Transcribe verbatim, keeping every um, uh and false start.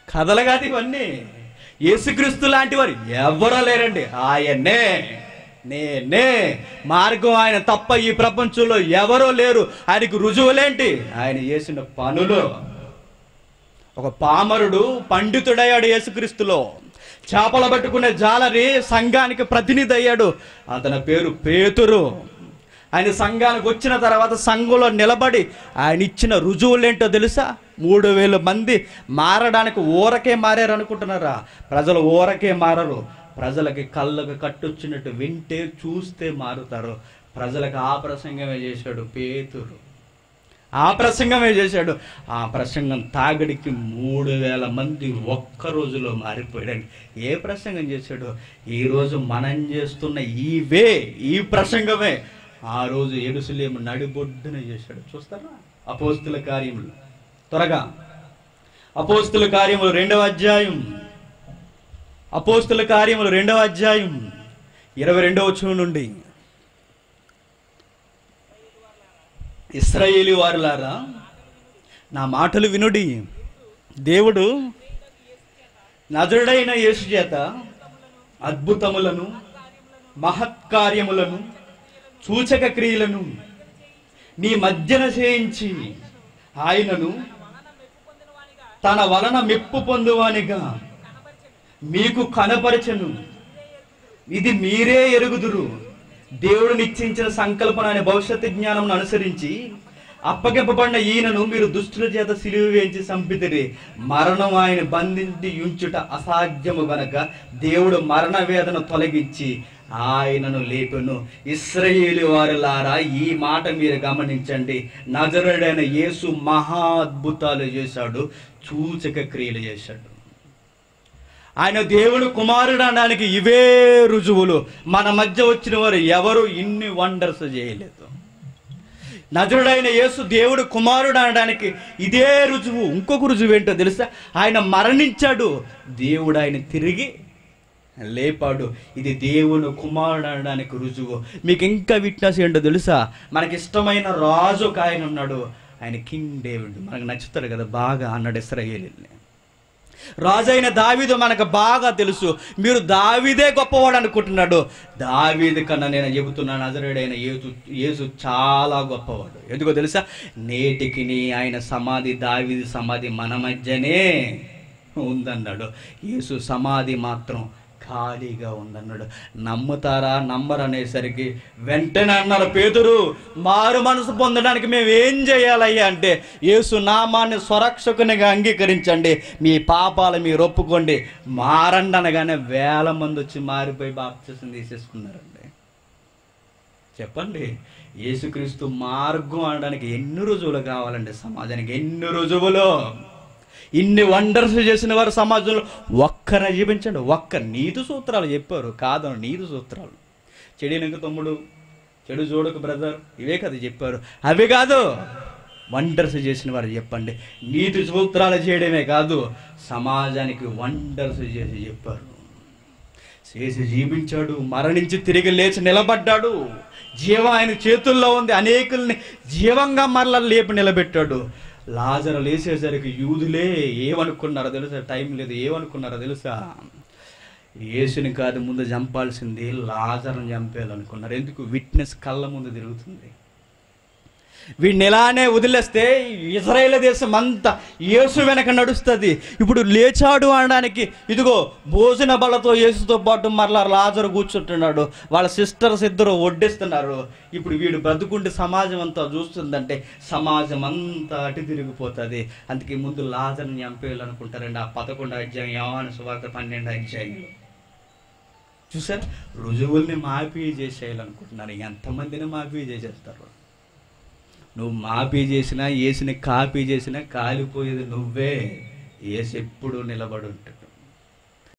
కథలు కాదు ఇవన్నీ. యేసుక్రీస్తు లాంటి వారు ఎవరో లేరండి. ఆయనే, నేనే మార్గం. ఆయన తప్ప ఈ ప్రపంచంలో ఎవరో లేరు. ఆయనకు రుజువులేంటి? ఆయన చేసిన పనులు. ఒక పామరుడు పండితుడయ్యాడు యేసుక్రీస్తులో. చేపలు పట్టుకునే జాలరి సంఘానికి ప్రతినిధి అయ్యాడు. అతని పేరు పేతురు. ఆయన సంఘానికి వచ్చిన తర్వాత సంఘంలో నిలబడి ఆయన ఇచ్చిన రుజువులేంటో తెలుసా? మూడు వేల మంది మారడానికి ఊరకే మారారు అనుకుంటున్నారా? ప్రజలు ఊరకే మారరు. ప్రజలకి కళ్ళకు కట్టొచ్చినట్టు వింటే చూస్తే మారుతారు. ప్రజలకు ఆ ప్రసంగమే చేశాడు పేతురు. ఆ ప్రసంగమే చేశాడు. ఆ ప్రసంగం తాగడికి మూడు వేల మంది ఒక్క రోజులో మారిపోయాడు. ఏ ప్రసంగం చేశాడు? ఈరోజు మనం చేస్తున్న ఈవే ఈ ప్రసంగమే ఆ రోజు యెరూషలేము నడిబొడ్డున చేశాడు. చూస్తారా? అపోస్తుల కార్యములు, త్వరగా అపోస్తుల కార్యములు రెండవ అధ్యాయం, అపోస్తుల కార్యములు రెండవ అధ్యాయం ఇరవై రెండవ వచనం నుండి. ఇశ్రాయేలు వారులారా, నా మాటలు వినుడి. దేవుడు నజరుడైన యేసు చేత అద్భుతములను మహత్కార్యములను సూచక క్రియలను నీ మధ్యన చేయించి ఆయనను తన వలన మెప్పు పొందువానిగా మీకు కనపరచను. ఇది మీరే ఎరుగుదురు. దేవుడు నిశ్చయించిన సంకల్పన అనే భవిష్యత్తు జ్ఞానం అనుసరించి అప్పగింపబడిన ఈయనను మీరు దుష్టుల చేత సిలువ వేయించి చంపితిరి. మరణం ఆయన బంధించి ఉంచుట అసాధ్యము గనక దేవుడు మరణ వేదన తొలగించి ఆయనను లేపెను. ఇశ్రాయేలు వారులారా, ఈ మాట మీరు గమనించండి. నజరుడైన యేసు మహా అద్భుతాలు చేశాడు, సూచక క్రియలు చేశాడు. ఆయన దేవుడు కుమారుడు అనడానికి ఇవే రుజువులు. మన మధ్య వచ్చిన వారు ఎవరు ఇన్ని వండర్స్ చేయలేదు. నజరుడైన యేసు దేవుడు కుమారుడు అనడానికి ఇదే రుజువు. ఇంకొక రుజువు ఏంటో తెలుసా? ఆయన మరణించాడు, దేవుడు ఆయన తిరిగి లేపాడు. ఇది దేవుడు కుమారుడు అనడానికి రుజువు. మీకు ఇంకా విట్నెస్ ఏంటో తెలుసా? మనకి ఇష్టమైన రాజు ఒక ఆయన ఉన్నాడు, ఆయన కింగ్ డేవిడ్. మనకు నచ్చుతాడు కదా బాగా, అన్నాడు ఇశ్రాయేలుని. రాజైన దావీదు మనకు బాగా తెలుసు. మీరు దావీదే గొప్పవాడు అనుకుంటున్నాడు. దావీదు కన్నా నేను చెబుతున్నాను, నజరేయుడైన యేసు యేసు చాలా గొప్పవాడు. ఎందుకో తెలుసా? నేటికి ఆయన సమాధి, దావీదు సమాధి మన మధ్యనే ఉందన్నాడు. యేసు సమాధి మాత్రం ఖాళీగా ఉందన్నాడు. నమ్ముతారా? నమ్మరు అనేసరికి వెంటనే అన్నారు పేతురు, మారు మనసు పొందడానికి మేము ఏం చేయాలయ్యా అంటే, యేసు నామాన్ని స్వరక్షకునిగా అంగీకరించండి, మీ పాపాలు మీరు ఒప్పుకోండి, మారండి అనగానే వేల మంది వచ్చి మారిపోయి బాప్తిసం తీసేసుకున్నారండి. చెప్పండి, యేసుక్రీస్తు మార్గం అనడానికి ఎన్ని రుజువులు కావాలండి? సమాజానికి ఎన్ని రుజువులు? ఇన్ని వండర్స్ చేసిన వారు సమాజంలో ఒక్కరిని జీవించండి. ఒక్క నీతి సూత్రాలు చెప్పారు కాదు, నీతి సూత్రాలు. చెడినకు తమ్ముడు, చెడు చూడకు బ్రదర్, ఇవే కదా చెప్పారు. అవి కాదు, వండర్స్ చేసిన వారు చెప్పండి. నీతి సూత్రాలు చేయడమే కాదు, సమాజానికి వండర్స్ చేసి చెప్పారు. చేసి జీవించాడు, మరణించి తిరిగి లేచి నిలబడ్డాడు. జీవం ఆయన చేతుల్లో ఉంది. అనేకుల్ని జీవంగా మరలా లేపి నిలబెట్టాడు. లాజరు లేచేసరికి యూదులే ఏమనుకున్నారో తెలుసా? టైం లేదు. ఏమనుకున్నారో తెలుసా? యేసుని కాదు ముందు చంపాల్సింది, లాజరుని చంపేయాలనుకున్నారు. ఎందుకు? విట్నెస్ కళ్ళ ముందు తిరుగుతుంది. వీడిని ఎలానే వదిలేస్తే ఇజ్రాయేల్ దేశం అంతా యేసు వెనక నడుస్తుంది. ఇప్పుడు లేచాడు అనడానికి ఇదిగో భోజన బలతో యేసుతో పాటు మరలా లాజరు కూర్చుంటున్నాడు. వాళ్ళ సిస్టర్స్ ఇద్దరు వడ్డిస్తున్నారు. ఇప్పుడు వీడు బ్రతుకుంటే సమాజం అంతా చూస్తుందంటే సమాజం అంతా అటు తిరిగిపోతుంది. అందుకే ముందు లాజర్ని చంపేయాలనుకుంటారండి. ఆ పదకొండు అధ్యాయం యోహాను సువార్త పన్నెండు అధ్యాయంలో చూసారు? రుజువుల్ని మాఫీ చేసేయాలనుకుంటున్నారు. ఎంతమందిని మాఫీ చేసేస్తారు? నువ్వు మాఫీ చేసినా, యేసుని కాపీ చేసినా కాలిపోయేది నువ్వే. యేసు ఎప్పుడు నిలబడి ఉంటాడు.